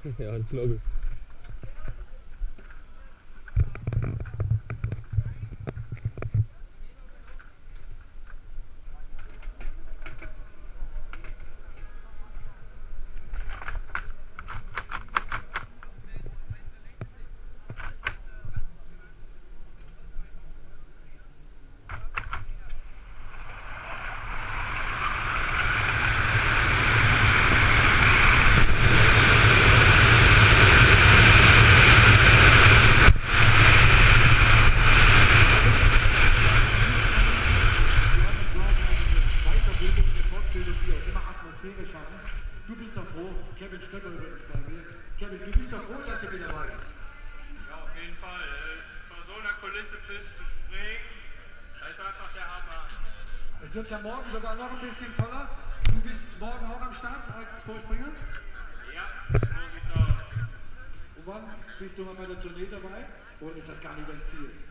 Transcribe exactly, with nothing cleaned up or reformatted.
Ja, das glaube ich. Du bist doch froh, Kevin Stöcker übrigens bei mir. Kevin, du bist doch froh, dass du wieder dabei bist. Ja, auf jeden Fall. Bei so einer Kulisse zu springen, das ist einfach der Hammer. Es wird ja morgen sogar noch ein bisschen voller. Du bist morgen auch am Start als Vorspringer? Ja, so sieht's aus. Und wann bist du mal bei der Tournee dabei? Oder ist das gar nicht dein Ziel?